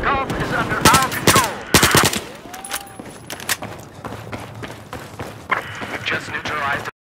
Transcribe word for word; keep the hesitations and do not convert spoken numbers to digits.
Gulf is under our control. We've just neutralized